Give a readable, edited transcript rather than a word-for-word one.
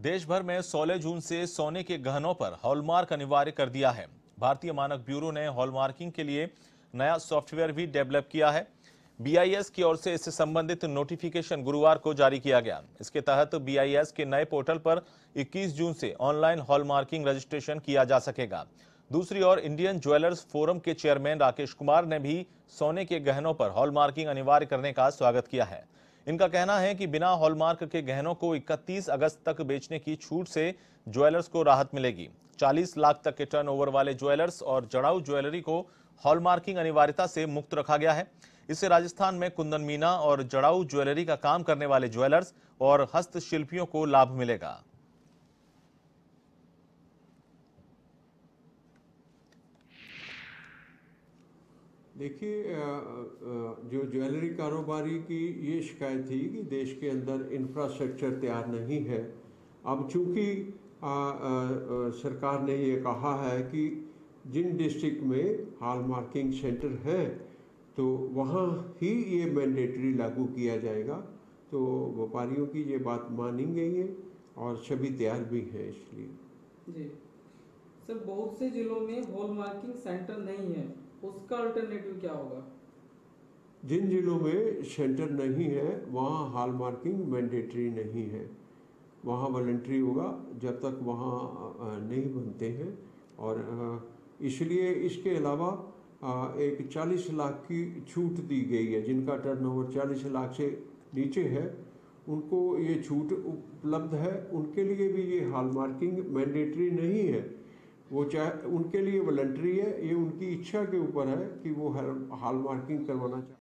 देश भर में 16 जून से सोने के गहनों पर हॉलमार्क अनिवार्य कर दिया है। भारतीय मानक ब्यूरो ने हॉलमार्किंग के लिए नया सॉफ्टवेयर भी डेवलप किया है। बीआईएस की ओर से इससे संबंधित नोटिफिकेशन गुरुवार को जारी किया गया। इसके तहत बीआईएस के नए पोर्टल पर 21 जून से ऑनलाइन हॉलमार्किंग रजिस्ट्रेशन किया जा सकेगा। दूसरी ओर इंडियन ज्वेलर्स फोरम के चेयरमैन राकेश कुमार ने भी सोने के गहनों पर हॉलमार्किंग अनिवार्य करने का स्वागत किया है। इनका कहना है कि बिना हॉलमार्क के गहनों को 31 अगस्त तक बेचने की छूट से ज्वेलर्स को राहत मिलेगी। 40 लाख तक के टर्नओवर वाले ज्वेलर्स और जड़ाऊ ज्वेलरी को हॉलमार्किंग अनिवार्यता से मुक्त रखा गया है। इससे राजस्थान में कुंदन मीना और जड़ाऊ ज्वेलरी का काम करने वाले ज्वेलर्स और हस्तशिल्पियों को लाभ मिलेगा। देखिए, जो ज्वेलरी कारोबारी की ये शिकायत थी कि देश के अंदर इंफ्रास्ट्रक्चर तैयार नहीं है। अब चूंकि सरकार ने ये कहा है कि जिन डिस्ट्रिक्ट में हॉलमार्किंग सेंटर हैं तो वहाँ ही ये मैंडेटरी लागू किया जाएगा। तो व्यापारियों की ये बात मानी गई है और सभी तैयार भी हैं इसलिए। जी सर, बहुत से जिलों में हॉलमार्किंग सेंटर नहीं है, उसका अल्टरनेटिव क्या होगा? जिन जिलों में सेंटर नहीं है वहाँ हॉलमार्किंग मैंडेटरी नहीं है, वहाँ वॉलंटरी होगा जब तक वहाँ नहीं बनते हैं। और इसलिए इसके अलावा एक 40 लाख की छूट दी गई है। जिनका टर्नओवर 40 लाख से नीचे है उनको ये छूट उपलब्ध है। उनके लिए भी ये हॉलमार्किंग मैंडेटरी नहीं है, वो चाहे उनके लिए वॉलंटरी है। ये उनकी इच्छा के ऊपर है कि वो हॉलमार्किंग करवाना चाहते हैं।